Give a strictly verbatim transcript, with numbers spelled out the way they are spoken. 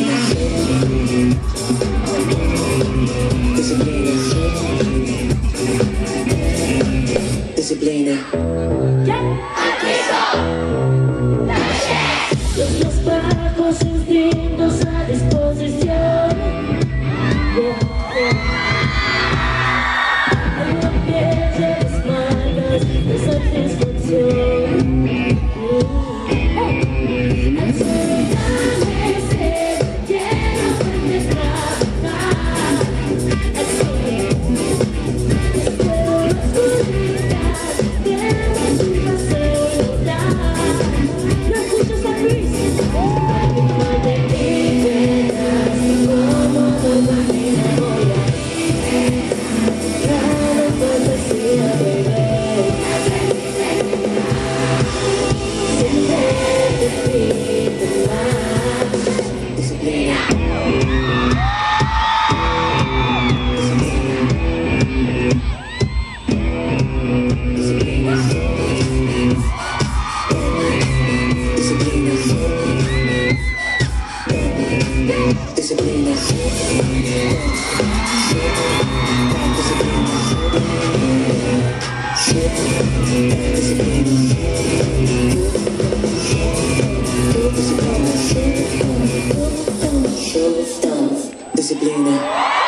Disciplina. Los más bajos instintos a disposición. Yeah, yeah. No pierde las manos de satisfacción. Al soltarme se quiero penetrar. Espero la oscuridad, quiero tu seguridad. No escuchas la brisa, no te liberas, como no imagino voy a ir. Cada fantasía, baby. Siempre te pido más. Disciplina. Disciplina. Disciplina. Disciplina. Disciplina.